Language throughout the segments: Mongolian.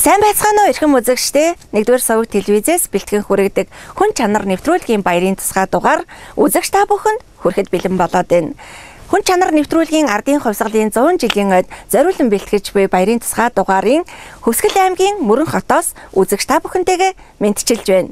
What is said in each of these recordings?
Сайн байцгаана уу эрхэм үзэгчдээ. Нэгдүгээр суваг телевизээс бэлтгэн хүргэдэг хүн чанар нэвтрүүлгийн баярын тусгай дугаар үзэгч та бүхэнд хүрэхэд бэлэн болоод байна. Хүн чанар нэвтрүүлгийн ардын хувьсгалын 100 жилийн ойд зориулан бэлтгэж буй баярын тусгай дугаарын Хөвсгөл аймгийн Мөрөн хотоос үзэгч та бүхэнтэйгээ мэдчилж байна.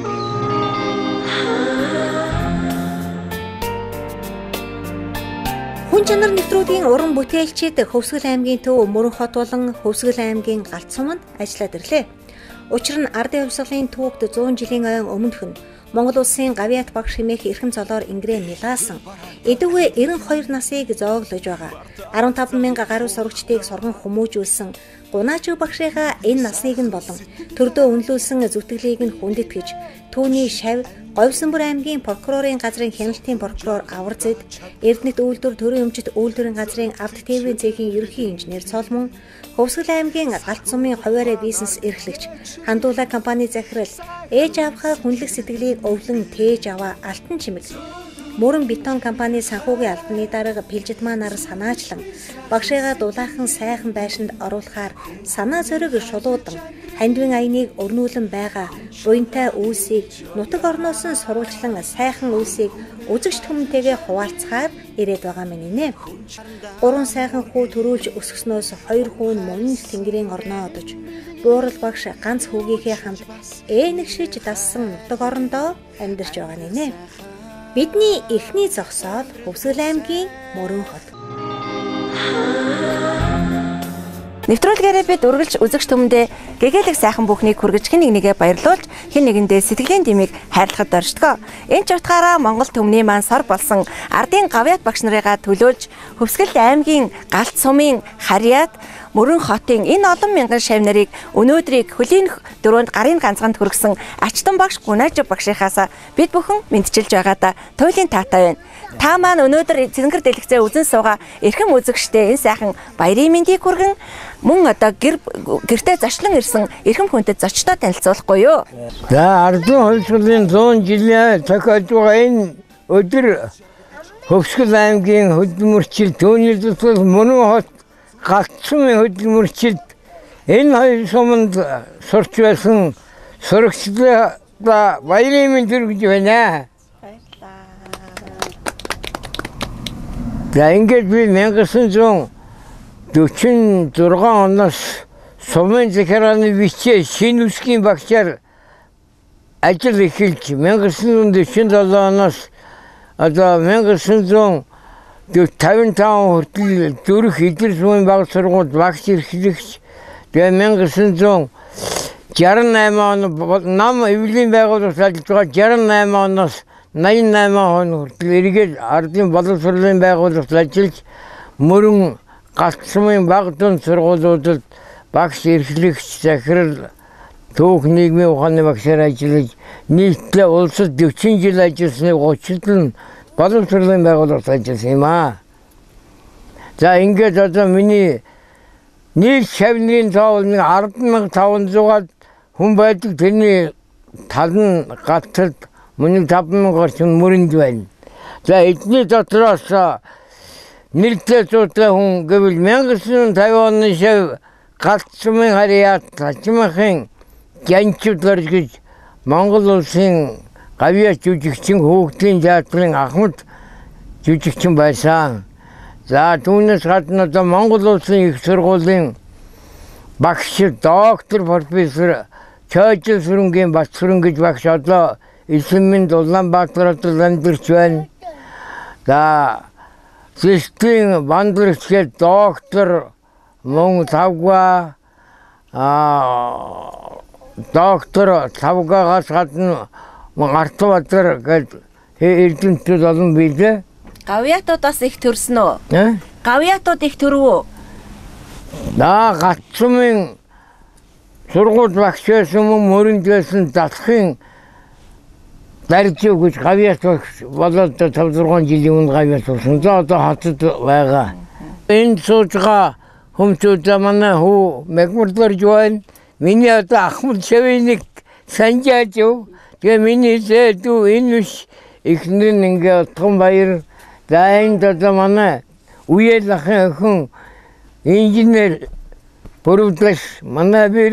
Хүн чанар нэвтрүүлгийн уран бүтээлчид Хөвсгөл аймгийн төв Мөрөн хот болон Хөвсгөл аймгийн Галт суманд ажиллаад ирлээ. Учир нь ардын хувьсгалын түүхд 100 жилийн ойн өмнөх нь Монгол улсын Гавьяат багш хэмээх эрхэм цолоор ингрээ нэлаасан эдүгэ 92 насыг зооглож байгаа. 15,000 гаруй сурагчдыг сурган хүмүүжүүлсэн Гунаач багшийнхаа энэ насныг нь болон төрдөө үнэлүүлсэн зүтгэлийг нь хүндэтгэж түүний шав Говьсонбор аймгийн прокурорын газрын хяналтын прокурор Авар Зэд, Эрдэнэт үйлдвэр төрийн өмчит үйлдвэрийн газрын авто тээврийн цэхийн ерөнхий инженер Цолмон, Хөвсгөл аймгийн Галт сумын хуваарай бизнес эрхлэгч Хандуула компани захирал ээж аавхаа хүнлэх сэтгэлийг өвлөн тээж аваа Алтан чимэг, Мөрөн бетон компани санхүүгийн албаны дарга Пилжит манаар санаачлан багшигаа дулаахан сайхан байшинд оруулахаар санаа зориг шулуудан хандвин аяныг өрнүүлэн байгаа буянтай үйлсийг нутаг орноос нь сурвалжлан сайхан үйлсийг үзэгч түмэнтэйгээ хуваалцахаар ирээд байгаа мэн нэ. 3 сайхан хүү төрүүлж өсгснөөс 2 хүү нь мөн тэнгэрийн орноо одож буурал багш ганц хүүгийнхээ хамт нэгшиж дассан нутаг орондоо амьдарч байгаа нэ. Бидний эхний зогсоол Хөвсгөл аймгийн Мөрөн хот. Нэвтрүүлгээрээ бид үргэлж үзэгч түмэндээ гэгээлэг сайхан бүхнийг хүргэж хэн нэгээ баярлуулж хэн нэгэндээ сэтгэлийн дэмийг хайрлахад дорждгоо. Энэ ч утгаараа Монгол түмний маань сар болсон ардын Гавьяат багш нарыгаа төлөөлж Хөвсгөл аймгийн Галт сумын Харьяат Мөрөн хотын энэ олон мянган шав нарыг өнөөдрийг хөлийн 4-нд гарын ганцгаанд хүргэсэн Ачтан багш Гунаач багшийнхаас бид бүхэн мэдчилж байгаадаа туйлын таатай байна. Та маань өнөөдөр Цэнгэр дэлгэцээ үзэн суугаа эрхэм үзэгчдээ энэ сайхан баярын мэндийг хүргэн мөн одоо гэртээ зочлон ирсэн эрхэм хүндэд зочдоо танилцуулахгүй юу? За ардын хувьсгалын 100 жилийн тохиолж байгаа энэ өдөр Хөвсгөл аймгийн хөдөлмөрчил түүний төсөл Мөрөн хот Галт сумын хөдөлмөрчид энэ хоёр суманд сурч байсан сурагчдаа баярын мэнд хүргэж байна. За ингээд би 1946 оноос сумын захиргааны бичээ шинэ үсгийн багшаар ажил эхэлж 1947 оноос одоо 1955 хүртэл Зүрх Идэр сумын баг сургууль багш эрхлэгч тэгээ 1968 он нам эвлийн байгууллагаас ажиллаж байгаа 68 оноос 88 он хүртэл эргээд ардын боловсролын байгууллагаас ажиллаж Мөрөн Галт сумын баг дунд сургуулиудад багш эрхлэгч захирал түүх нийгмийн ухааны багшаар ажиллаж нийтлээ улсад 40 жил ажилласны 30 боловсролын байгууллагаас ажилласан юм аа. За ингээд одоо миний нийт шавнырын тоо 10,500-аад хүн байдаг. Тэрний тал нь Галтад мөн 5,000 орчим Мөрөнд байна. За эдний дотроос нэртэй зүйтэй хүн гэвэл 1950 оны шав Галт сумын Харьяат Ачмахын Гянчуд гэж Монгол улсын Гавьяат жүжигчин хүүхдийн театрын Ахмад жүжигчин байсан. За түүнээс гадна одоо Монгол улсын их сургуулийн багш доктор профессор Чойжил Сүрэнгийн Батсүрэн гэж багш одоо Эсэмэнд Улаанбаатарт амьдарч байна. За Зэстийн Бандлагчгээд доктор мөн Тавга доктор Тавгаагаас гадна Артбатар гэдэг эрдэмтдүүд олон билээ. Гавьяатууд бас их төрсөн үү? Гавьяатууд их төрвөө? Галт сумын сургууль багш байсан мөн Мөрөнд байсан Далхын Даржив гэж Гавьяат багш болоод 5-6 жилийн өмнө Гавьяат болсон. За одоо хотод байгаа. Энд сууж байгаа хүмүүсүүд манай хүү Мегмурдорж байна. Миний одоо Ахмад Шавиник санжааж юу? Тэгээ миний зэдүү энэ биш эхнэр нь ингээ утган баяр. За энд одоо манай үеэл ахын охин инженер Бүрөвдлэш манай бир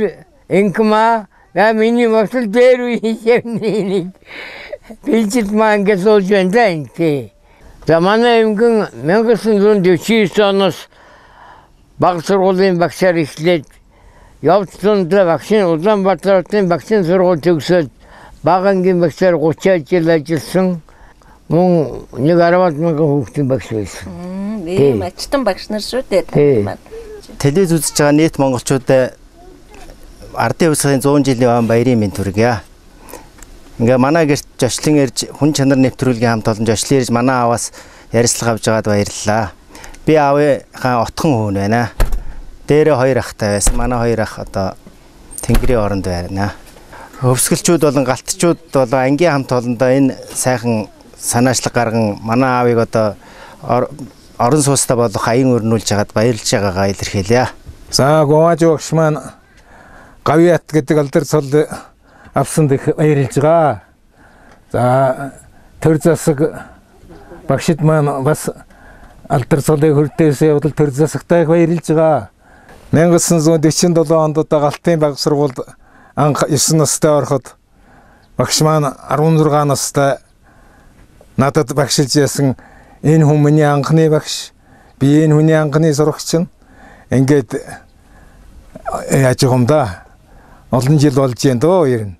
инкма я миний мосол дээр үеийн билжит маань гэж болж байна инкээ. За манай эмгэн 1949 оноос баг сургуулийн багшаар эхлээд явц зундаа багшийн Улаанбаатарын багшийн сургууль төгсөөд багангийн багшаар 30 жил ажилласан. Мөн 10,000 хүүхдийн багш байсан. ийм ажилтан багш нар шүү дээ тань маань. Телевиз үзэж байгаа нийт монголчуудад ардын хувьсгалын 100 жилийн он баярын мэнд хүргье. Ингээ манай гэрт жочлон ирж хүн чанар нэвтрүүлгийн хамт олон жочлон ирж манай ааваас ярилцлага авч байгаад баярлалаа. Би аавынхаа отхон хүүн байна. Дээрээ 2 ахтай байсан. Манай 2 ах одоо тэнгэрийн оронд байна. Өвсгөлчүүд болон галтчууд болон ангийн хамт олондоо энэ сайхан санаачлаг гарган манай аавыг одоо орон суустай болох аян өрнүүлж хагаад баярлж байгаагаа илэрхийлье. За гооч багш маань гавьяат гэдэг алдар цол авсан дэх баярлж байгаа. За төр засаг багшид маань бас алдар цолыг хүртээсээ явдал төр засагтай баярлж байгаа. 1947 онд Галтын баг сургуульд анх 9 настай ороход багш маань 16 настай надад багшилж яасан. Энэ хүн миний анхны багш. Би энэ хүний анхны сурагч чинь. Ингээд яаж юм да. Олон жил болж байна дөө ер нь.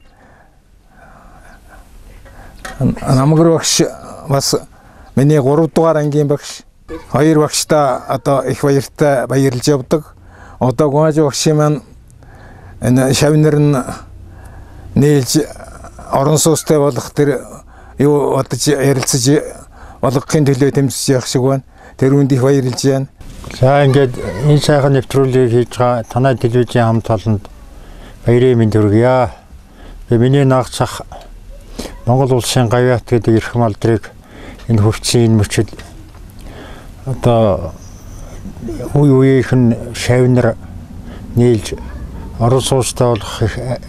Намгэр багш бас миний 3 дугаар ангийн багш. 2 багштай одоо их баяртай баярлж явдаг. Одоо гооч багш маань энэ шавнар нь нээлж орон суустай болох тэр юу бодож ярилцаж болгохын төлөө тэмцэж явах шиг байна. Тэр үнд их баярлж байна. За ингээд энэ сайхан нэвтрүүлгийг хийж байгаа танай телевизийн хамт олонд баярын мэнд хүргье. Миний наагч ах Монгол улсын гавьяат гэдэг эрхэм алдрыг энэ хөвчийн энэ мөчид одоо үеийнхэн шавнар нийлж орон суустай болох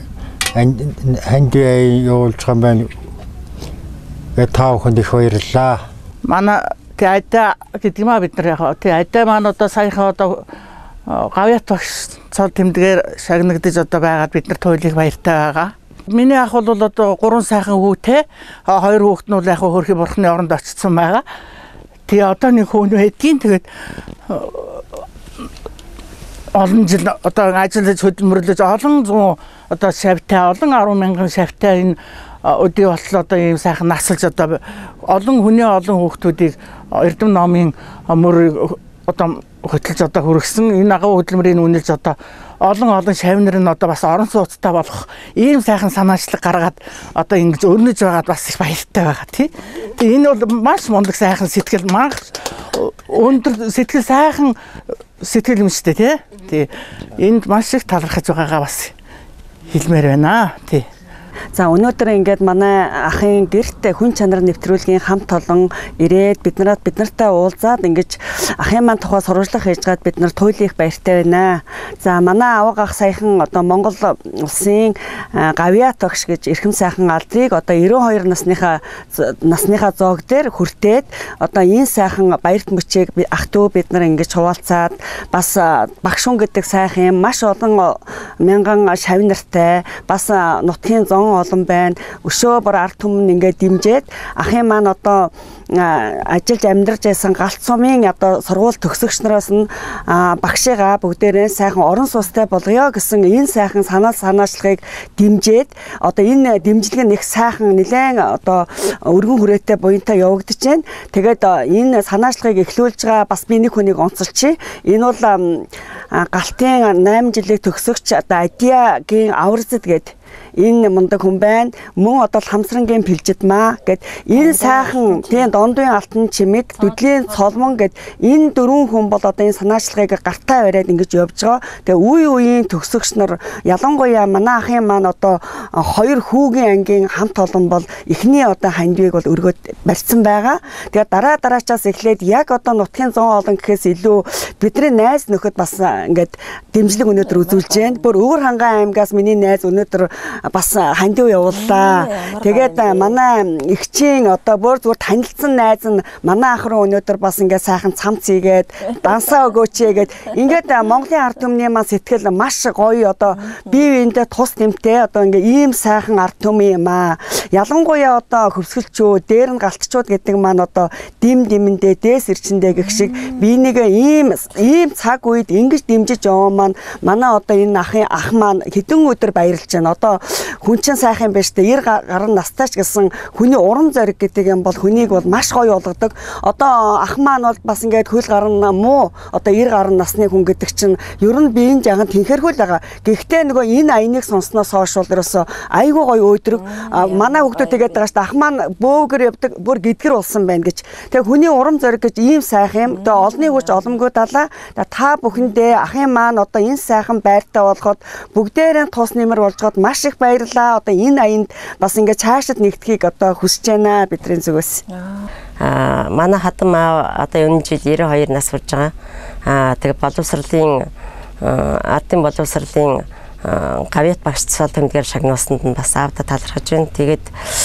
хандий явуулж байгаа юм байна. Таахын их баярлалаа. Манай тэайда гэдэг юм а бид нар яг тэайда маань одоо саяхан одоо гавьяат багш цол тэмдгээр шагнагдаж одоо байгаад бид нар туйлыг баяртай байгаа. Миний ах бол одоо 3 сайхан хүүтэй 2 хүүхэд нь бол яг хөрхи бурхны оронд очсон байгаа. Тэгээ одоо нэг хүн байдгийн тэгээд олон жил одоо ажиллаж хөдөлмөрлөж олон 100 одоо шавтай олон 10,000 шавтай энэ өдөө болтлоо одоо ийм сайхан насалж одоо олон хүний олон хүүхдүүдийг Эрдэм номын мөр одоо хөтлж одоо хүргэсэн энэ агуу хөдөлмөрийн үнэлж одоо олон шавнар нь одоо бас орон сууцтай болох ийм сайхан санаачлаг гаргаад одоо ингэж өрнөж байгаад бас их баяртай байгаа тий. Тэгээ энэ бол маш мундаг сайхан сэтгэл маш өндөр сэтгэл сайхан сэтгэл юм шүү дээ тий. Энд маш их талархаж байгаагаа бас хэлмээр байна тий. За өнөөдөр ингээд манай ахын гэрт хүн чанар нэвтрүүлгийн хамт олон ирээд биднартай уулзаад ингэж ахын маань тухай сурвалжлах хийж гад бид нар туйлын их баяртай байна. За манай авга ах саяхан одоо Монгол улсын гавьяат багш гэж эрхэм сайхан алдрыг одоо 92 насныхаа зоог дээр хүртээд одоо энэ сайхан баярт мөчийг ах トゥ бид нар ингэж хуваалцаад бас багш хүн гэдэг сайхан юм маш олон мянган шавнартай бас нутгийн зон олон байна. Өшөө бүр ард түмэн ингээд дэмжээд ахын маань одоо ажиллаж амьдарч байсан галт сумын одоо сургууль төгсөгч нараас нь багшигаа бүгдээрээ сайхан орон суустай болгоё гэсэн энэ сайхан санаачлагыг дэмжээд одоо энэ дэмжлэг нь их сайхан нэлээд одоо өргөн хүрээтэй буянтай явагдаж байна. Тэгээд энэ санаачлагыг эхлүүлж байгаа бас би нэг хүнийг онцолчих. Энэ бол галтын 8 жилийн төгсөгч одоо Адиагийн аварцад гээд энэ мундаг хүн байна. Мөн одоо хамсрангийн пилжидмаа гэд энэ сайхан тийм дондын алтан чимэг дүдлийн цолмон гэд энэ 4 хүн бол одоо энэ санаачлагыг гартаа бариад ингэж явж байгаа. Тэгээ үеийн төгсөгч нар ялангуяа манай ахын маань одоо 2 хүүгийн ангийн хамт олон бол эхний одоо хандвийг бол өргөд барьсан байгаа. Тэгээ дараачаас эхлээд яг одоо нутгийн зон олон гэхээс илүү бидний найз нөхөд бас ингээд дэмжлэг өнөөдөр үзүүлж байна. Бүр Өвөр хангаан аймгаас миний найз өнөөдөр бас хандив явууллаа. Тэгээд манай эгчийн одоо бүр зүгээр танилцсан найз нь манай ах руу өнөөдөр бас ингээд сайхан цамц ийгээд дансаа өгөөч гээд ингээд Монголын ард түмний маань сэтгэл маш гоё одоо бие биендээ тус нэмтэй одоо ингээд ийм сайхан ард түмэн юм аа. Ялангуяа одоо хөвсгөлчүүд, дээр нь галтчууд гэдэг маань одоо дэмэндээ дээс ирчэндээ гэх шиг биенийг ийм цаг үед ингэж дэмжиж яваа маань манай одоо энэ ах маань хэдэн өдөр баярлж байна. Одоо хүн чинь сайхан байж тээ 90 гаруй настай ч гэсэн хүний урам зориг гэдэг юм бол хүнийг бол маш гоё болгодог. Одоо ах маань бол бас ингээд хөл гарна муу одоо 90 гаруй насны хүн гэдэг чинь ер нь биеийн жаахан тэнхэрхүүл байгаа. Гэхдээ нөгөө энэ аяныг сонсноос хойш бол ерөөсөө айгүй гоё өөдрөг. Манай хүүхдүүд тэгээд байгаа шүү дээ. Ах маань бөөгөр явдаг бүр гидгэр болсон байна гэж. Тэгээ хүний урам зориг гэж ийм сайхан юм. Одоо олонний хүч оломгүй далаа. Та бүхэндээ ахын маань одоо энэ сайхан байртай болоход бүгдээрээ тус нэмэр болжгаад маш их баярлалаа. Одоо энэ аянд бас ингээд цаашид нэгдэхийг одоо хүсэж байна бидний зүгээс. Манай хатан маа одоо энэ жил 92 нас хүрч байгаа. Тэгээ боловсролын ардын боловсролын гавьяат багш цал тэмдгээр шагнуулсанд нь бас аавда талархаж байна. Тэгээд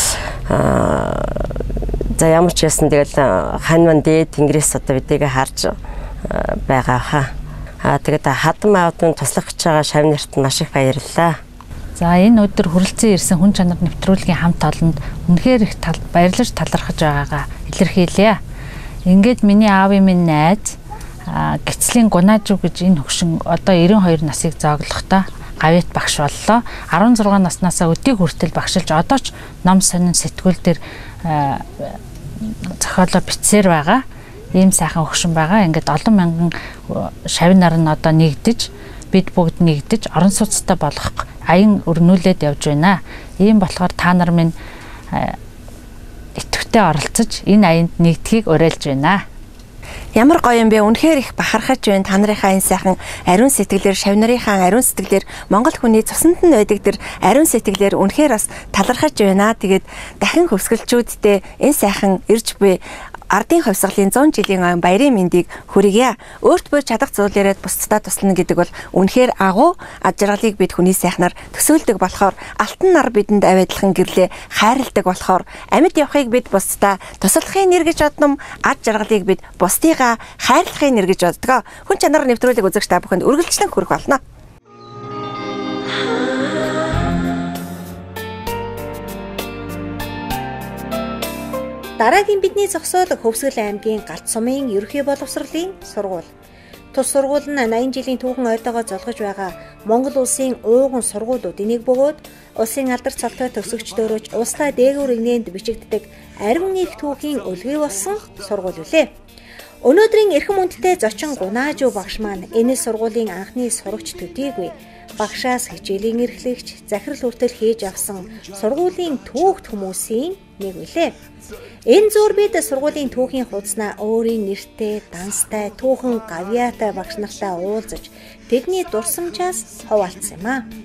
за ямар ч ясан тэгэл хань ман дээд тэнгэрээс одоо бидээгээ харж байгаа хаа. Тэгээд хатан маавдын туслах гэж байгаа шавнарт маш их баярлалаа. За энэ өдөр хүрэлцэн ирсэн хүн чанар нэвтрүүлгийн хамт олонд үнэхээр их баярлаж талархаж байгаагаа илэрхийлье. Ингээд миний аавын минь найз Гицлийн Гунаажуу гэж энэ хөгшин одоо 92 насыг зооглохдоо гавьяат багш боллоо. 16 наснаасаа өдийг хүртэл багшилж одоо ч ном сонин сэтгүүл дээр зохиолоо бичсээр байгаа. Ийм сайхан хөгшин байгаа. Ингээд олон мянган шавь нар нь одоо нэгдэж бид бүгд нэгдэж орон сууцтай болох аян өрнүүлээд явж байна. Ийм болохоор та нар минь идэвхтэй оролцож энэ аянд нэгдхийг уриалж байна. Ямар гоё юм бэ? Үнэхээр их бахархаж байна. Та нарынхаа энэ сайхан ариун сэтгэлээр, шавь нарынхаа ариун сэтгэлээр, Монгол хүний цуснд нь байдаг тэр ариун сэтгэлээр үнэхээр бас талархаж байна. Тэгээд дахин хөвсгөлчүүдтэй энэ сайхан ирж буй ардын хувьсгалын 100 жилийн баярын мэндийг хүргье. Өөрт бүр чадах зүйл яриад бусдаа туслана гэдэг бол үнэхээр агуу ад жаргалыг бид хүний сайхнаар төсөөлдөг болохоор алтан нар бидэнд авиадлахын гэрлээ хайрладаг болохоор амьд явахыг бид бусдаа туслахын нэр гэж бодном, ад жаргалыг бид бусдыгаа хайрлахын нэр гэж боддог. Хүн чанар нэвтрүүлэг үзэгч та бүхэнд үргэлжлэн хүрэх болно. Дараагийн бидний зогсоол Хөвсгөл аймгийн Галт сумын ерөнхий боловсролын сургууль. Тус сургууль нь 80 жилийн түүхэн ойдоогоо золгож байгаа Монгол улсын ууган сургуулиудын нэг бөгөөд улсын алдар цалтай төгсөгчдөөрөж улслаа дээгүүр игнэнд бичигддэг ариун их түүхийн өлгий болсон сургууль үлээ. Өнөөдрийн эрхэм хүндтэй зочин Гунаажуу багш маань энэ сургуулийн анхны сурагч төдийгүй багшаас хичээлийн эрхлэгч захирал хүртэл хийж авсан сургуулийн түүхт хүмүүсийн нэг үлээ. Энэ зур бид сургуулийн түүхийн хуудаснаа өөрийн нэртэй, данстай, түүхэн гавьяатай багш нартай уулзаж тэдний дурсамжаас хуваалцсан юм а.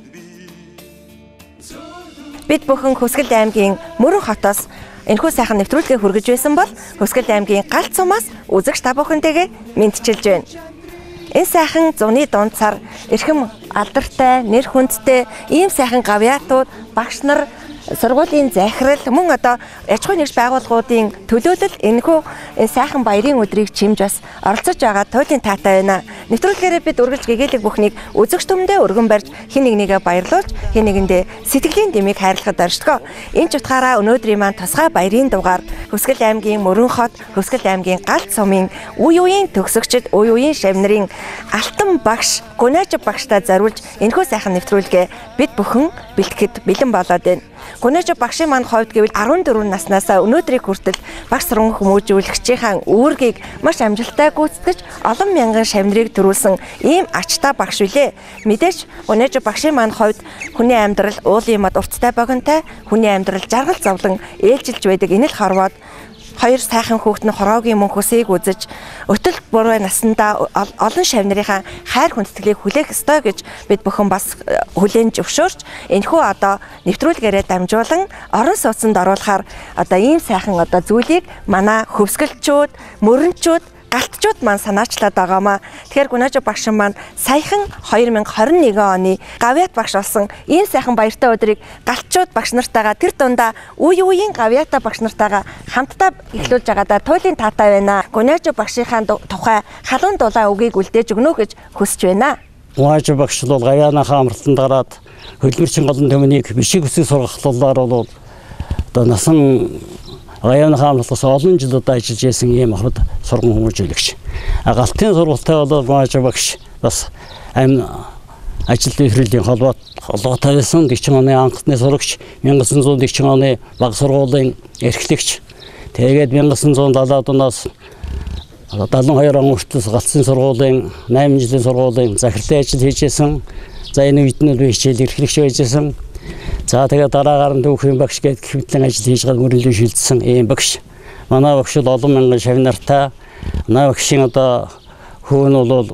Бид бүхэн Хөвсгөл аймгийн Мөрөн хотоос энэхүү сайхан нэвтрүүлгээ хүргэж байсан бол Хөвсгөл аймгийн Галт сумаас үзэгч та бүхэнтэйгээ мэдчилж байна. Энэ сайхан зуны дунд сар эрхэм алдартай, нэр хүндтэй ийм сайхан гавьяатууд багш нар сургуулийн захирал мөн одоо аж ахуйн нэгж байгууллагуудын төлөөлөл энэхүү сайхан баярын өдрийг чимж бас оролцож байгаа туйлын таатай байна. Нэвтрүүлгээрээ бид үргэлж гэгээлэг бүхнийг үзэгч түмдээ өргөн барьж хин нэгнийгээ баярлуулж хин нэгэндээ сэтгэлийн дэмийг хайрлахад оршдог. Энэ ч утгаараа өнөөдрийн маань тусгай баярын дугаар Хөвсгөл аймгийн Мөрөн хот, Хөвсгөл аймгийн Галт сумын үе үеийн төгсөгчд, үе үеийн шавь нарын алтан багш Гунаажуу багштай зориулж энэхүү сайхан нэвтрүүлгээ бид бүхэн бэлтгэхэд бэлэн болоод байна. Гунаажуу багшийн маань хойд гэвэл 14 наснаас өнөөдрийг хүртэл багш сургууль хүмүүжүүлэгчийн үүргийг маш амжилттай гүйцэтгэж олон мянган шавь нарыг төрүүлсэн ийм ачтай багш үлээ. Мэдээж Гунаажуу багшийн маань хойд хүний амьдрал уулын мод урттай богинтой, хүний амьдрал жаргал зовлон ээлжилж байдаг энэ л хорвоод хоёр сайхан хүүхэд нь хороогийн мөн хүсийг үзэж өтөл буруу наснда олон шавь нарынхаа хайр хүндэтгэлийг хүлээх ёстой гэж бид бүхэн бас хүлээн зөвшөөрч энэхүү одоо нэвтрүүлгээрээ дамжуулан орон сууцнд оруулахаар одоо ийм сайхан одоо зүйлийг манай хөвсгөлчүүд, мөрөнчүүд галтчууд маань санаачлаад байгаамаа. Тэгэхээр Гунажив багш маань саяхан 2021 оны гавьяат багш болсон энэ сайхан баяртай өдрийг галтчууд багш нартайгаа тэр дундаа үеийн гавьяата багш нартайгаа хамтдаа эхлүүлж байгаадаа туйлын таатай байна. Гунажив багшийнхаа тухай халуун дулаан үгийг үлдээж өгнө гэж хүсэж байна. Гунажив багш бол гавьяанахаа амралтанд гараад хөлбөрчин голын төмнийг бишиг үсэг сургахлуулаар бол одоо насан гавьяанахаа амралтаас олон жил удаа ажиллаж байсан ийм ахад сургууль хүмүүжүүлэгч. Галтын сургуультай бол Гунажив багш бас амин ажил хөдөлгөөний холбоотой байсан 40 оны анхны сурагч, 1940 оны баг сургуулийн эрхлэгч. Тэгээд 1970-аад оноос 72 он хүртэл Галцын сургуулийн 8 жилийн сургуулийн захирлын ажил хийжсэн. За энэ үед нь хичээл эрхлэгч байжсэн. За тэгээд дараагаар нь түүхийн багш гээд хэвтлэн ажил хийж байгаа мөрөлдөө шилжсэн ийм багш. Манай багш бол олон мянган шавь нартай. Манай багшийн одоо хөөн бол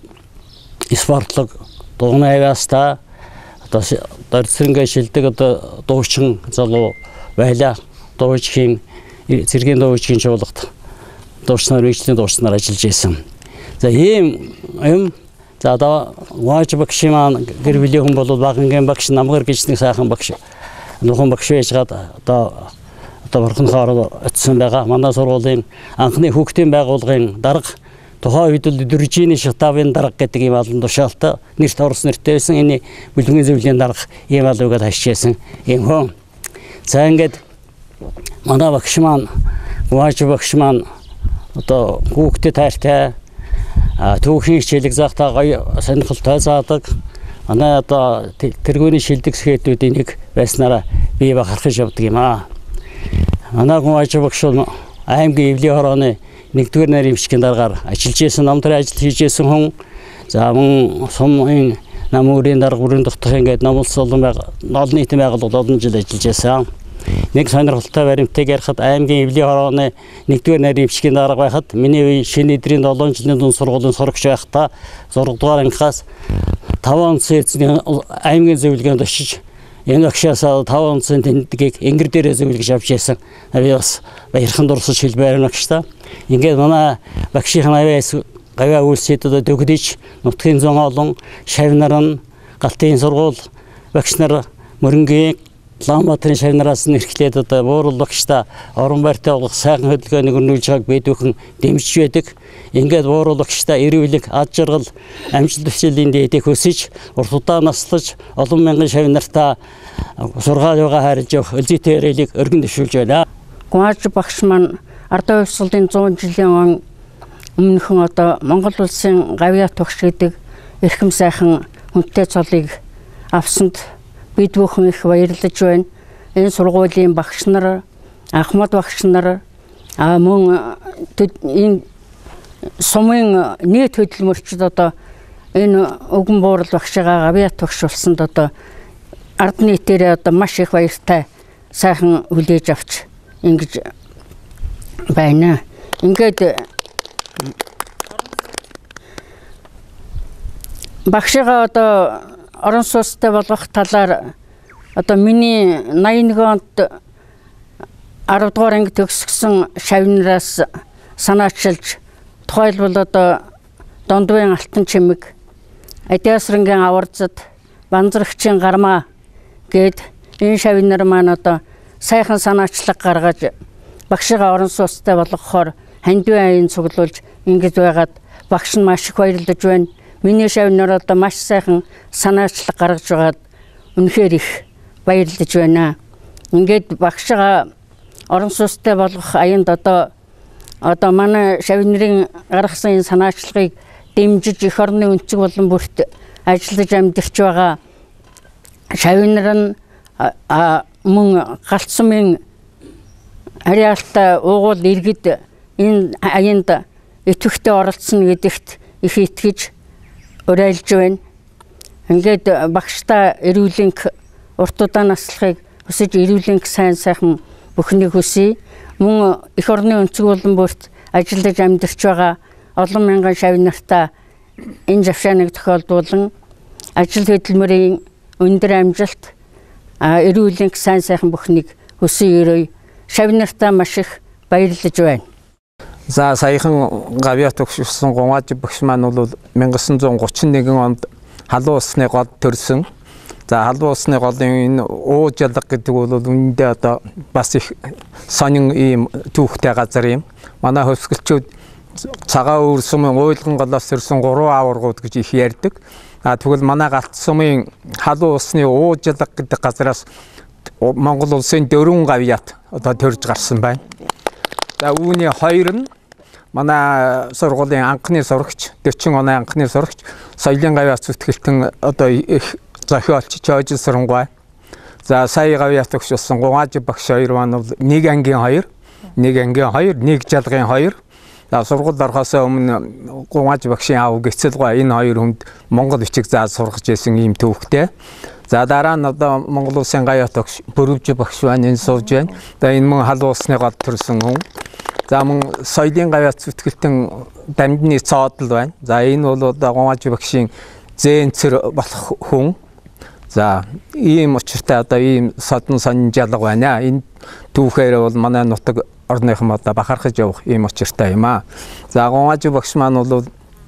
спортлог дугны авьяастай одоо дөрсрэнгээ шилдэг одоо дуучин залуу байлаа. Дуучгийн зэргийн дуучгийн чуулгад дуучнаар үйлчлэлийн дуучнаар ажиллаж байсан. За ийм юм за одоо Гунажив багш маань гэр бүлийн хүн бол багангийн багш намгар гэж нэг сайхан багш нухан багш байжгаад одоо бурханхаар очсон байгаа. Манай сургуулийн анхны хүүхдийн байгууллагын дарга тухайн үед л Дөржиний шатавын дарга гэдэг ийм олон тушаалтай нэрт орсон нэртэй байсан. Энэ бүлгийн зөвлөлийн дарга ийм алуугаад хашижсэн ийм хүн. За ингээд манай багш маань Гунажив багш маань одоо хүүхдэд таартай түүхийн хичээлэг заахтаа гоё сонирхолтой заадаг. Манай одоо тэргүүний шилдэг сэхэтүүдийн нэг байснараа бие бахархаж явдаг юм аа. Манай Гунажив багш аймгийн эвлийн хорооны 1-р нарийн эмчгийн даргаар ажиллаж исэн, намтрын ажил хийж исэн хүн. За мөн сумын намуурын дарга бүрэн дотох ингээд намулс олон нийтийн байгууллагад олон жил ажиллаж исэн. Нэг сонирхолтой баримтыг ярихад аймгийн эвлийн хорооны 1-р нарийн эмчгийн дарга байхад миний үе шинэ эдрийн 7 жилийн дунд сургуулийн сурагч байхдаа 6 дугаар ангихаас 5 онцгой эзний аймгийн зөвлөгөөнд очиж энэ багшаасаа 5 онцгой тэмдгийг энгэр дээрээ зөвлөж авч яасан. Би бас баярхан дурсаж хэлбээр багштай. Ингээд манай багшийн авьяас гавьяа үйлсэд одоо төгдөж нутгийн зүүн олон шавь нар нь галтын сургууль багш нар мөрөнгийн Улаанбаатарын шавь нараас нь эрхлээд одоо буурал багштай орон байртай болох сайхан хөдөлгөөнийг өрнүүлж байгааг бид бүхэн дэмжиж байдаг. Ингээд буурал багштай эрүүлэг, ад жаргал, амжилт хүсэлийн дээдийг өсөж, урт удаа наслаж, олон мянган шавь нартай сургаалыгаа хайрлаж явах өлзийтэй ярилыг өргөн дэвшүүлж байна. Гунажив багш маань ардын хувьсгалын 100 жилийн өмнөхөн одоо Монгол улсын гавьяат багш гэдэг эрхэм сайхан хүнтэй цолыг авсанд бид бүхэн их баярлаж байна. Энэ сургуулийн багш нар, Ахмад багш нар, мөн энэ сумын нийт хөдөлмөрчид одоо энэ Өгөн буурал багшигаа гавьяат багш болсонд одоо ард нийтээрээ одоо маш их баяртай сайхан хүлээж авч ингэж байна. Ингээд багшигаа одоо орон сууцтай болгох талаар одоо миний 81 онд 10 дугаар анги төгсгсөн шавь нараас санаачилж тухайлбал одоо Дондвын алтан чимэг, Адиасрангийн аварзад, Банзрагчийн гармаа гээд энэ шавь нар маань одоо сайхан санаачлаг гаргаж багшигаа орон сууцтай болгохоор хандивын аян цуглуулж ингэж байгаад багш нь маш их баярлаж байна. Миний шавь нар одоо маш сайхан санаачлаг гаргаж байгаад үнэхээр их баярлаж байна. Ингээд багшигаа орон сууцтай болгох аянд одоо манай шавь нарын гаргасан энэ санаачлагыг дэмжиж эх орны өнцөг болон бүрт ажиллаж амьдарч байгаа шавь нар нь мөн галт сумын ариалтай уугуул иргэд энэ аянд идэвхтэй оролцсон гэдэгт их итгэж уриалж байна. Ингээд багштай эрүүлэнх урт удаа наслахыг хүсэж эрүүлэнх сайхан бүхнийг хүсье. Мөн эх орны өнцөг болон бүрт ажиллаж амьдарч байгаа олон мянган шавь нартай энэ завшааныг тохиолдуулан ажил хөдөлмөрийн өндөр амжилт эрүүлэнх сайхан бүхнийг хүсэн өрөө шавь нартай маш их баярлаж байна. За саяхан гавьяат өгшүүлсэн Гунгажив багш маань бол 1931 онд халуун усны гол төрсөн. За халуун усны голын энэ ууж ялга гэдэг бол үүндээ одоо бас их сонин ийм түүхтэй газар юм. Манай хөвсгөлчүүд цагаан өвөр сумын уйлган голоос төрсөн 3 аваргууд гэж их ярьдаг. Тэгвэл манай Галт сумын халуун усны ууж ялга гэдэг газараас Монгол улсын 4 гавьяат одоо төрж гарсан байна. За үүний 2 нь манай сургуулийн анхны сурагч 40 оны анхны сурагч соёлын гавьяат зүтгэлтэн одоо их зохиолч Чойжин Сүрэнгуй. За сая гавьяат өгшүүлсэн Гунгажив багш 2 маань бол нэг ангийн 2, нэг жалгын 2. За сургуульд орохоос өмнө Гунгажив багшийн аав Гэцэлгуй энэ 2 хүнд Монгол бичиг зааж сургаж байсан ийм төвхтэй. За дараа нь одоо Монгол улсын гавьяат өгш Бүрөвжи багш байна, энэ сууж байна. За энэ мөн халуун усны гол төрсэн хүн. За мөн соёлын гавьяат зүтгэлтэн Дамдны цоодл байна. За энэ бол одоо Гунгажив багшийн зээнцэр болох хүн. За ийм учиртай одоо ийм содон сонин жалга байна. Энэ түүхээр бол манай нутаг орныхан одоо бахархаж явах ийм учиртай юм аа. За Гунгажив багш маань бол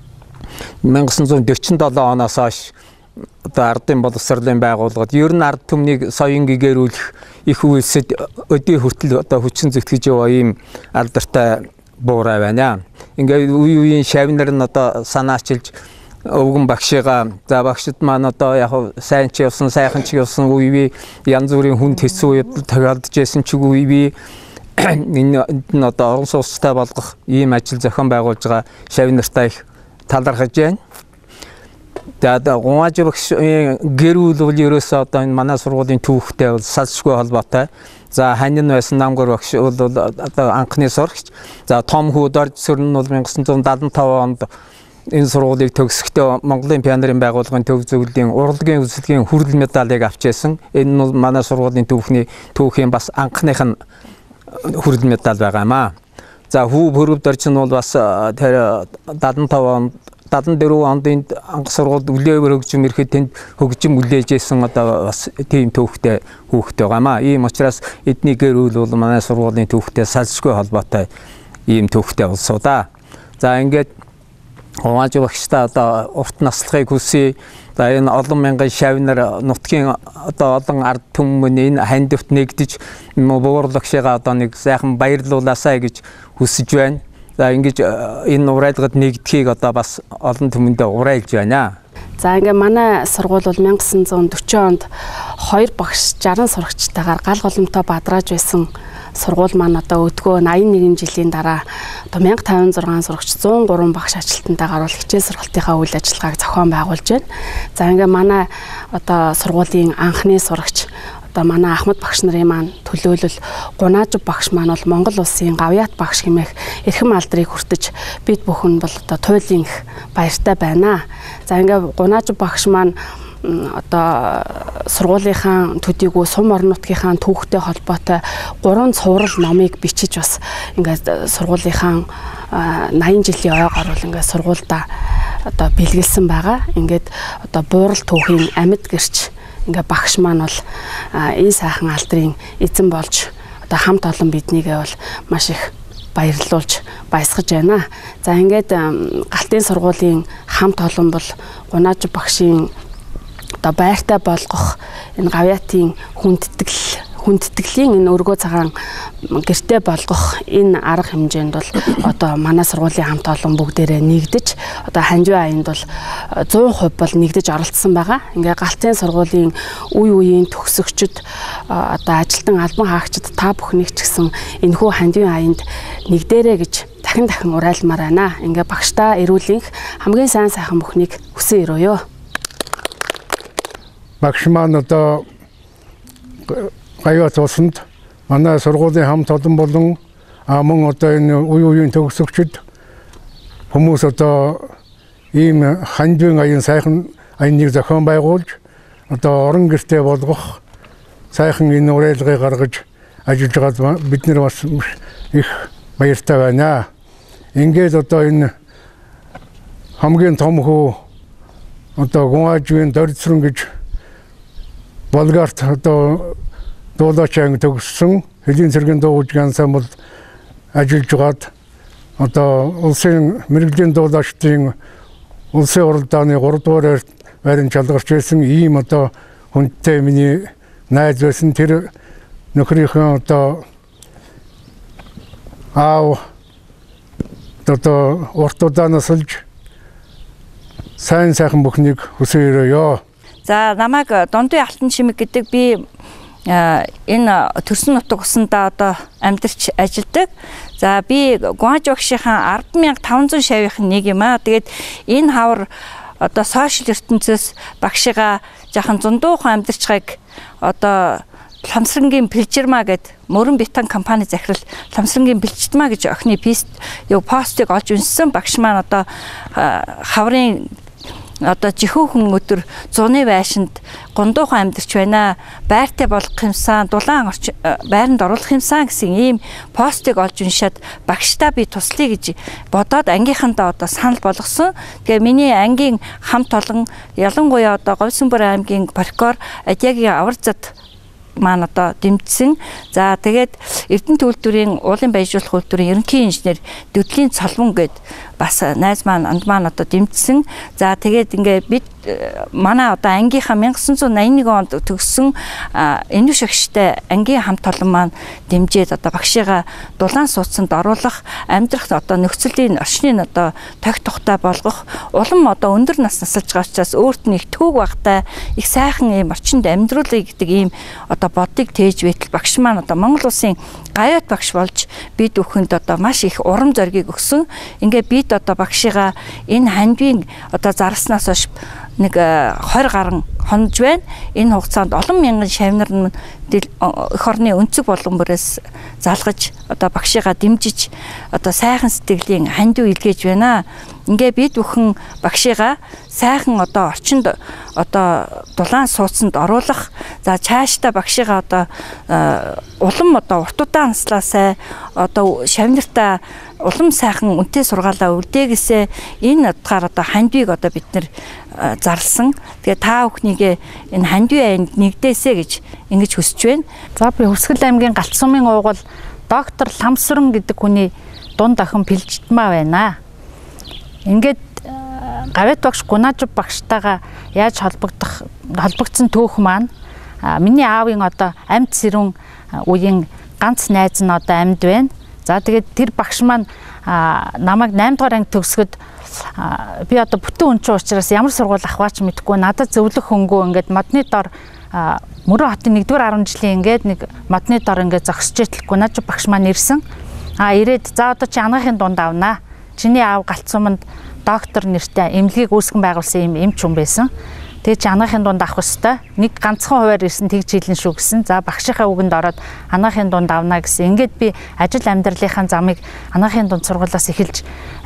1947 оноос хойш одоо ардын боловсролын байгууллагад ер нь ард түмнийг соён гэгэрүүлэх их үйлсэд өдий хүртэл одоо хүчин зүтгэж яваа ийм алдартай буурай байна. Ингээд үе үеийн шавнар нь одоо санаачилж өвгөн багшигаа за багшд маань одоо яг сайн ч явсан сайхан ч явсан үе янз бүрийн хүнд хэцүү үед тохиолдож байсан ч үе энэ одоо орон сууцтай болгох ийм ажил зохион байгуулж байгаа шавнартай их талархаж байна. Тэгээд Гунгажив багшийн гэр бүл бол ерөөсөө одоо энэ манай сургуулийн түүхтэй бол салшгүй холбоотой. За ханин байсан намгөр багш бол одоо анхны сурагч. За том хүү Дорж Сүрэн бол 1975 онд энэ сургуулийг төгсөхдөө Монголын пионерын байгууллагын төв зөвлөлийн урлагийн үзэлгийн хүрэл медалийг авч байсан. Энэ нь манай сургуулийн түүхийн бас анхных нь хүрэл медаль байгаа юм аа. За хүү Бүрөв Дорж нь бол бас тэр 74 онд анх сургуульд үлээвэр хөгжим ирэхэд тэнд хөгжим үлээж исэн одоо бас тийм түүхтэй хүүхтэй байгаа маа. Ийм учраас эдний гэр бүл бол манай сургуулийн түүхтэй салшгүй холбоотой ийм түүхтэй болсоо да. За ингээд Гунгажив багштай одоо урт наслахыг хүсье. За энэ олон мянган шавнар нутгийн одоо олон ард түмэн энэ хандивт нэгдэж буурлагшигаа одоо нэг сайхан баярлуулаасаа гэж хүсэж байна. За ингэж энэ урайлгад нэгдэхийг одоо бас олон түмэндээ урайлж байна. За ингээ манай сургууль бол 1940 онд 2 багш 60 сурагчтайгаар гал голомтой бадрааж байсан сургууль маань одоо өдгөө 81 жилийн дараа одоо 1056 сурагч 103 багш ажилтнтайгаар бол хичээл сургалтынхаа үйл ажиллагааг зохион байгуулж байна. За ингээ манай одоо сургуулийн анхны сурагч одоо манай Ахмад багш нарын маань төлөөлөл Гунгажив багш маань бол Монгол улсын гавьяат багш хэмээх эрхэм алдрыг хүртэж бид бүхэн бол одоо туйлын их баяртай байна. За ингээ Гунгажив багш маань одоо сургуулийнхаа төдийгүй сум орон нутгийнхаа түүхтэй холбоотой 3 цуврал номыг бичиж бас ингээд сургуулийнхаа 80 жилийн ой гаруул ингээд сургуульдаа одоо бэлгэлсэн байгаа. Ингээд одоо буурал түүхийн амьд гэрч ингээ багш маань бол энэ сайхан алдрын эзэн болж одоо хамт олон биднийгээ бол маш их баярлуулж баясгаж байна. За ингээд Галтын сургуулийн хамт олон бол Гунгажив багшийн одоо байртай болгох энэ гавьяатын хүндэтгэлийн энэ өргөө цагаан гэртээ болгох энэ арга хэмжээнд бол одоо манай сургуулийн хамт олон бүгдээрээ нэгдэж одоо ханжуу аянд бол 100% бол нэгдэж оролцсон байгаа. Ингээ Галтын сургуулийн үе үеийн төгсөгчд одоо ажилтан албан хаагчид та бүхнийг ч гэсэн энэхүү ханжуу аянд нэгдээрэй гэж дахин урайлмаар байна. Ингээ багштаа эрүүлэнх хамгийн сайн сайхан бүхнийг хүсэн өрөөё. Багш маань одоо гавьяат усанд манай сургуулийн хамт олон болон мөн одоо энэ үе үеийн төгсөгчд хүмүүс одоо ийм ханжуун аян сайхан аяныг зохион байгуулж одоо орон гэртээ болгох сайхан энэ урайлгыг гаргаж ажиллаж байгаа бид нар бас их баяртай байна. Ингээд одоо энэ хамгийн том хүү одоо Гунгаживын Дорж Сүрэн гэж Болгарт одоо дуулаач анги төгссөн хэдийн цэргийн дуугч гансан бол ажиллаж байгаад одоо улсын мэрэгжлийн дуудаачдын улсын уралдааны 3 дугаар байранд шалгарч байсан ийм одоо хүнтэй миний найз байсан. Тэр нөхрийнхөө одоо аав одоо урт удаанаас олж сайхан бүхнийг хүсээрээ. За намайг Дундын Алтан Чимэг гэдэг би энэ төрсөн нутаг усандаа одоо амьдарч ажилладаг. За би Гуанж багшийнхаа 10,500 шавийн нэг юм аа. Тэгээд энэ хавар одоо сошиал ертөнцөөс багшигаа жахан зундуухан амьдарчгааг одоо Ламсрангийн Пилжирма гэд мөрөн бетон компани захирал Ламсрангийн Пилжирма гэж охины постыг олж уншсан багш маань одоо хаврын одоо жихүүхэн өдөр зуны байшинд гундуухан амьдарч байна. Байртай болох юмсан, дулаан байранд оруулах юмсан гэсэн ийм постыг олж уншаад багштаа би туслая гэж бодоод ангийнхандаа одоо санал болгосон. Тэгээ миний ангийн хамт олон ялангуяа одоо Говьсөнбөр аймгийн прокурор Адягийн аварзад маань одоо дэмжсэн. За тэгээд Эрдэнэт үйлдвэрийн уулын баяжуулах үйлдвэрийн ерөнхий инженер Дөдлийн Цолмон гээд бас найз маань анд маань одоо дэмжсэн. За тэгээд ингээд бид манай одоо ангийнхаа 1981 онд төгссөн энэ шагштай ангийн хамт олон маань дэмжээд одоо багшигаа дулаан суудсанд оруулах, амьдрах одоо нөхцөлийн орчныг одоо тог тухтай болгох, улам одоо өндөр нас насалж байгаа учраас өөрт нь их төвөг багтай их сайхан ийм орчинд амьдруулъя гэдэг ийм одоо бодыг тээж байтал багш маань одоо Монгол улсын гавьяат багш болж бид бүхэнд одоо маш их урам зориг өгсөн. Ингээ бид одоо багшигаа энэ хандвийн одоо зарснаас хойш нэг 20 гаруй хонож байна. Энэ хугацаанд олон мянган шавнар нь эх орны өнцөг болгон бүрээс залгаж одоо багшигаа дэмжиж одоо сайхан сэтгэлийн хандив илгээж байна. Ингээ бид бүхэн багшигаа сайхан одоо орчинд одоо дулаан суудсанд оруулах. За цаашдаа багшигаа одоо улам одоо урт удаан наслаасаа одоо шавнартаа улам сайхан үнэтэй сургаалаа үрдээгээсээ энэ утгаар одоо хандвийг одоо бид нэр зарлсан. Тэгээ та бүхнийгээ энэ хандвийн аянд нэгдээсэ гэж ингэж хүсэж байна. За би Хүсгэл аймгийн Галцсумын уугуул доктор Ламсран гэдэг хүний дунд охин Пилжирма байна. Ингээд гавьяат багш Гунажв багштайгаа яаж холбогдсон түүх маань миний аавын одоо амьд сэрүүн үеийн ганц найз нь одоо амьд байна. За тэгээд тэр багш маань намайг 8 дугаар анги төгсгöd би одоо бүтэн өнчин учраас ямар сургууль авахаач мэдэхгүй надад зөвлөх хөнгөө ингээд модны дор Мөрөн хотын 1-р 10 жилийн ингээд нэг модны дор ингээд зогсож итэл Гунажв багш маань ирсэн. Ирээд за одоо чи анагаахын дунд авнаа. Чиний аав Галцсуманд доктор нэртэй эмнэлгийг үүсгэн байгуулсан юм эмч хүн байсан. Тэгээ чи анагаахын дунд авах ёстой. Нэг ганцхан хуваар ирсэн тэгж хэлэн шүү гэсэн. За багшийнхаа үгэнд ороод анагаахын дунд авнаа гэсэн. Ингээд би ажил амьдралынхаа замыг анагаахын дунд сургуулиас эхэлж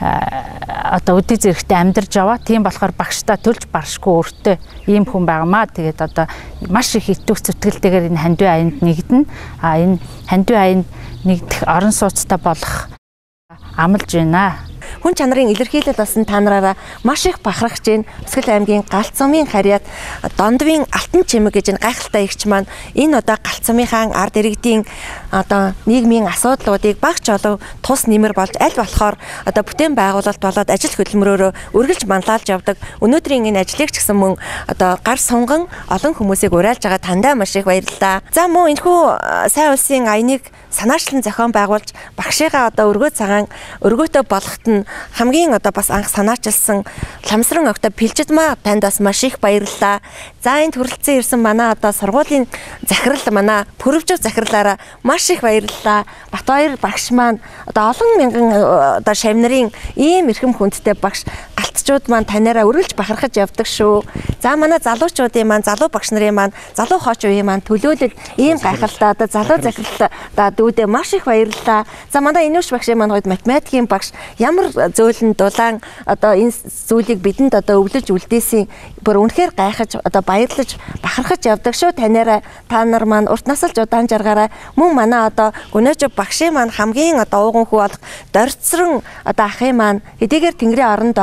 одоо өдий зэрэгтэй амьдарч яваа. Тийм болохоор багштай төлж баршгүй өөртөө ийм хүн байгаамаа. Тэгээд одоо маш их итвэх зүтгэлтэйгээр энэ хандвийн аянд нэгдэнэ. Энэ хандвийн аянд нэгдэх орон сууцтай болох амлж байна. Хүн чанарын илэрхийлэл болсон та нараараа маш их бахархаж байна. Хүсгэл аймгийн Галцсумын харьяат Дондвын Алтан Чимэг гэж энэ гайхалтай эгч маань энэ одоо Галцсумынхаа ард иргэдийн одоо нийгмийн асуудлуудыг багч олов тус нэмэр болж аль болохоор одоо бүтээн байгуулалт болоод ажил хөдөлмөрөөрөө үргэлж манлайлж явдаг. Өнөөдрийн энэ ажлыг ч гэсэн мөн одоо гар сунган олон хүмүүсийг уриалж байгаа тандаа маш их баярлалаа. За мөн энэхүү сайн улсын аяныг санаачлан зохион байгуулж багшигаа одоо өргөөтэй болгоход нь хамгийн одоо бас анх санаачилсан Ламсран огтой Пилжирма танд бас маш их баярлалаа. За энд хүрэлцэн ирсэн манай одоо сургуулийн захирал манай Пүрэвжив захирлаараа маш их баярлалаа. Батбаяр багш маань одоо олон мянган одоо шавнарын ийм эрхэм хүндтэй багш галтчууд маань танаараа үргэлж бахархаж явдаг шүү. За манай залуучуудын маань залуу багш нарын маань залуу хооч үеийн маань төлөөлөл ийм гайхалтай одоо залуу захирал дүүдээ маш их баярлалаа. За манай Инүүш багшийн маань гойд математикийн багш ямар зөөлөн дулаан одоо энэ зүйлийг бидэнд одоо өвлөж үлдээсэн бүр үнэхээр гайхаж одоо баярлаж бахархаж явдаг шүү. Танаараа та нар маань урт насалж удаан жаргаараа мөн манай одоо Гунажв багшийн маань хамгийн одоо ууган хүү болох Дорцрон одоо ахын маань хэдийгээр Тэнгэрийн оронд байгаач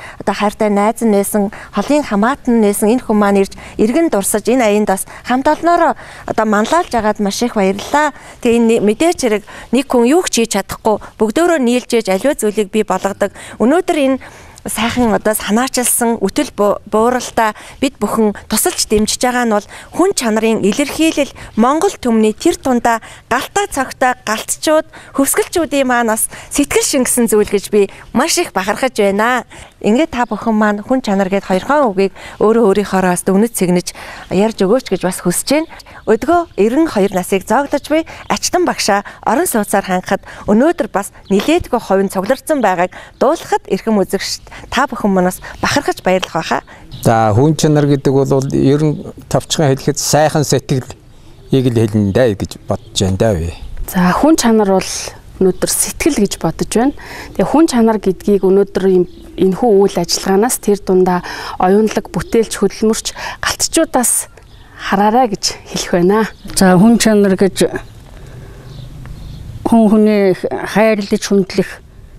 одоо хайртай найз нь байсан, холын хамаатан нь байсан энэ хүн маань ирж иргэн дурсаж энэ аянд бас хамт олноороо одоо манлайлж агаад маш их баярлалаа. Тэгээ энэ мэдээч хэрэг нэг хүн юу ч хийж чадахгүй бүгдөө нийлж ээж аливаа зүйлийг бий болгодог. Өнөөдөр энэ сайхан одоо санаачилсан үтэл бууралтай бид бүхэн тусалж дэмжиж байгаа нь бол хүн чанарын илэрхийлэл Монгол түмний тэр тундаа галтаа цогтой галтчууд хөвсгөлчүүдийн маань бас сэтгэл шингэсэн зүйл гэж би маш их бахархаж байна. Ингээд та бүхэн маань хүн чанар гээд 2 үгийг өөрийнхоороос дүгнэж цэгнэж ярьж өгөөч гэж бас хүсэж байна. Өдгөө 92 насыг зоогдож буй Ачтан багшаа орон сууцаар хангахад өнөөдөр бас нилээдгүй хувийн цуглардсан байгааг дуулахад эрхэм үзэгчд та бүхэн манаас бахархаж баярлах байхаа. За хүн чанар гэдэг бол ер нь тавчхан хэлэхэд сайхан сэтгэл ийг л хэлнэ даа гэж бодож байна даа вэ. За хүн чанар бол өнөөдөр сэтгэл гэж бодож байна. Тэгээ хүн чанар гэдгийг өнөөдөр энэхүү үйл ажиллагаанаас тэр дундаа оюунлаг бүтээлч хөдөлмөрч галтчуудаас хараарай гэж хэлэх байна. За хүн чанар гэж хүн хүний хайрлаж хүндлэх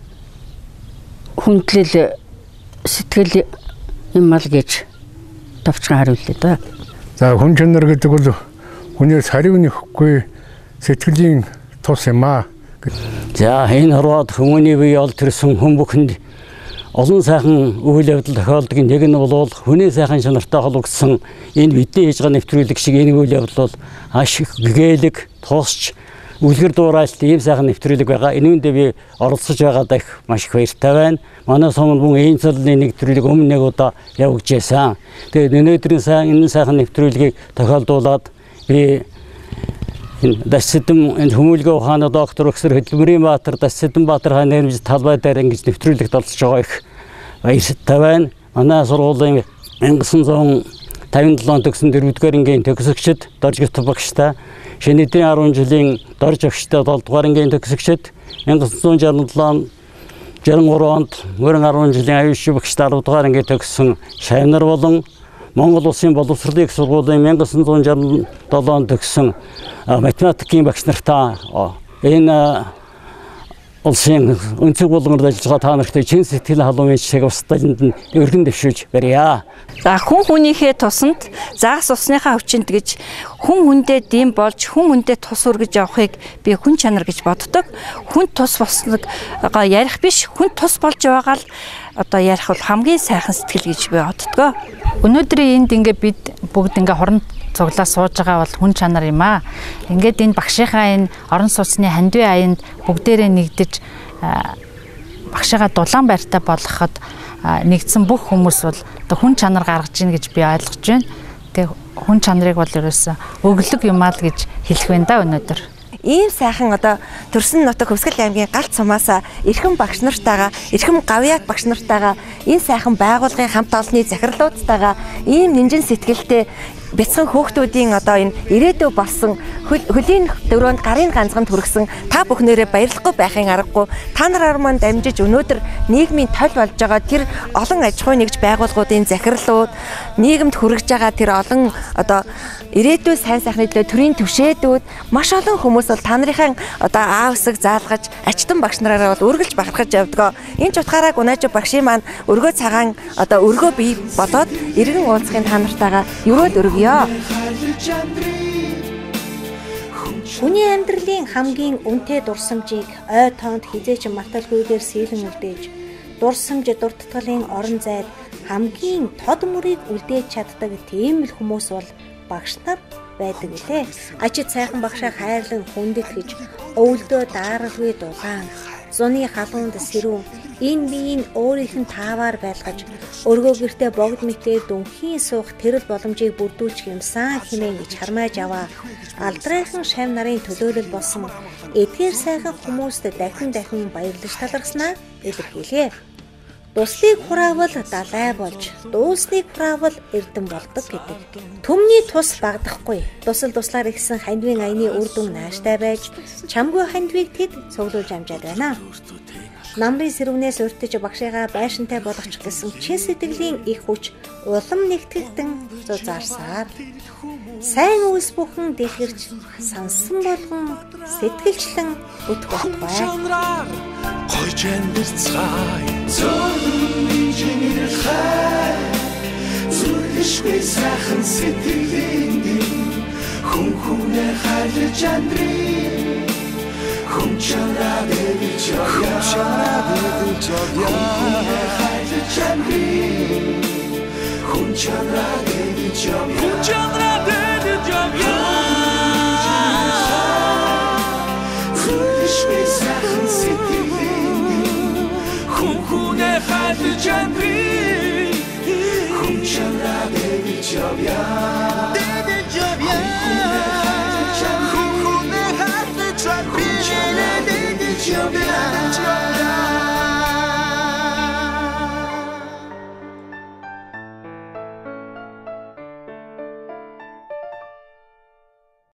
хүндлэл сэтгэл юм ал гэж товчхон хариуллаа да. За хүн чанар гэдэг бол хүний саривны хөхгүй сэтгэлийн тус юм аа. За энэ хорвоод хүмүүний бие ол төрсөн хүн бүхэнд олон сайхан үйл явдал тохиолдог. Нэг нь бол хүний сайхан чанартай холбогдсон энэ бидний хийж байгаа нэвтрүүлэг шиг энэ үйл явдал бол аш их гэгээлэг тусч үлгэр дуурайлт ийм сайхан нэвтрүүлэг байгаа. Энүүндээ би оролцож байгаадаа их маш их баяртай байна. Манай сумын бүхэн энэ цалны нэвтрүүлэг өмнө нэг удаа явуулж байсан. Тэгээд өнөөдрийн энэ сайхан нэвтрүүлгийг тохиолдуулаад би Дасэдэм хүмүүлгээ ухааны доктор Өксөр Хөдөлмөрийн Баатар Дасэдэм Баатар хааны нэрмж талбай дээр ингэж нэвтрүүлэгт олцож байгаа их баяртай байна. Манай сургуулийн 1957 төгсөн 4-р ангийн төгсөгчд Доржигт багштай, Шинэдийн 10 жилийн Дорж багштай 7-р ангийн төгсөгчд 1967 63 онд Мөрөн 10 жилийн аюулши багштай 10-р ангийн төгссөн Шавнар болон Монгол Улсын боловсролын их сургуулийн 1967 онд төгссөн математикийн багш нартай энэ улсын өнцөг болгонд ажиллаж байгаа та нартай чин сэтгэл халуун шиг устдалд нь өргөн дэвшүүлж барья. За хүн хүнийхээ тусанд загас усныхаа хүчинд гэж хүн хүндээ дэм болж хүн хүндээ тус өргөж явахыг би хүн чанар гэж боддог. Хүн тус босног ярих биш, хүн тус болж байгаа л одоо ярих бол хамгийн сайхан сэтгэл гэж би боддог. Өнөөдрийн энд ингээ бид бүгд ингээ хорон цуглаа сууж байгаа бол хүн чанар юм аа. Ингээд энэ багшийнхаа энэ орон сууцны хандив аянд бүгдээрээ нэгдэж багшаагаа дулаан байртай болгоход нэгдсэн бүх хүмүүс бол одоо хүн чанар гаргаж ийн гэж би ойлгож байна. Тэгээ хүн чанарыг бол ерөөсөө өглөг юм аа л гэж хэлэх байна да өнөөдөр. Ийм сайхан одоо Төрсөн нутаг Хөвсгөл аймгийн галт сумаасаа эрхэм багш нартайгаа, эрхэм гавьяат багш нартайгаа, энэ сайхан байгууллагын хамт олонны захирлуудтайгаа ийм нинжин сэтгэлтэй бяцхан хөөхтүүдийн одоо энэ ирээдүй болсон хөлийн дөрөөнд гарын ганцганд хүргэсэн та бүхнээрээ баярлахгүй байхын аргагүй. Та нараар маань дамжиж өнөөдөр нийгмийн тол болж байгаа тэр олон аж ахуй нэгж байгууллагуудын захирлууд, нийгэмд хүргэж байгаа тэр олон одоо ирээдүй сайн сайхны төлөө төрийн түвшээдүүд маш олон хүмүүс бол та нарын одоо аав өсөг заалгаж Ачтан багш нараараа бол үргэлж бахархаж явдаг. Энэ ч утгаараа Гунайжуу багшийн маань өргөө цагаан одоо өргөө бий болоод иргэн уулзахын та нартайгаа юроод өргөё. Хүний амьдралын хамгийн үнэтэй дурсамжийг ой тоонд хизээч марталгүйгээр сэлэн үлдээж, дурсамж дуртатгалын орон зайд хамгийн тод мөрийг үлдээж чаддаг тийм л хүмүүс бол багш нар байдаг лээ. Ачид сайхан багшаа хайрлан хүндэтгэж, өвөлдөө дааралгүй дулаан, зуны халуунд сэрүүн, энэ биеийн өөрийнх нь тааваар байлгаж, өргөө гэртээ богд мэтээр дүнхийн суух тэрэл боломжийг бүрдүүлж юмсан хэмээн гэж хармааж аваа. Алдрайхан шав нарын төлөөлөл болсон эдгээр сайхан хүмүүст дахин баярлаж талархснаа илэрхийлье. Дуслыг хураавал далай болж, дуусныг хураавал эрдэн болдог гэдэг. Түмний тус багдахгүй. Дусал туслаар ихсэн хандивын аяны үр дүн нааштай байж, чамгүй хандивыг тэд цуглуулж амжаад байна. Намрын сэрүүнээс уртж багшаагаа байшинтай болгочих гэсэн чин сэтгэлийн их хүч улам нэгтгэгдэн зузаарсаар. Сайн үйлс бүхэн дэлгэрч сансан болгон сэтгэлчлэн өтөх болтугай. Хойж амьдцгаая. жинэр хай зүрхшгүй сайхан сэтгэлийн хүн хүнээ хайрлаж амьдрий хүн чанараа дэвж явъя хайрлаж амьдрий хүн чанараа дэвж явъя зүрхшгүй сайхан сэтгэлийн хүн хүнээ хайрлаж амьдрий хүн чанараа дэвж явъя